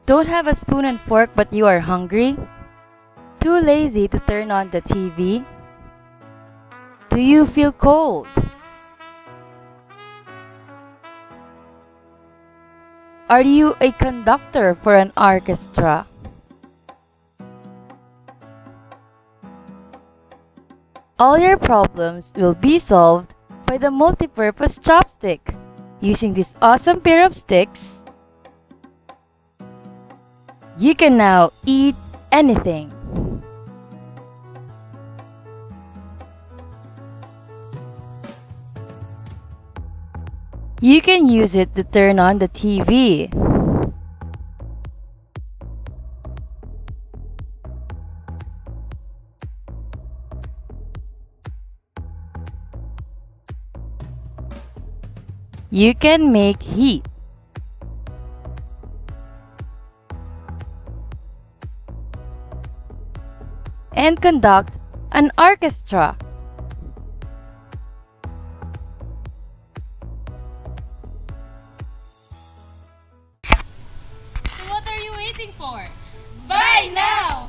Don't have a spoon and fork but you are hungry? Too lazy to turn on the TV? Do you feel cold? Are you a conductor for an orchestra? All your problems will be solved by the multi-purpose chopstick. Using this awesome pair of sticks, you can now eat anything. You can use it to turn on the TV. You can make heat. And conduct an orchestra. So what are you waiting for? Buy now!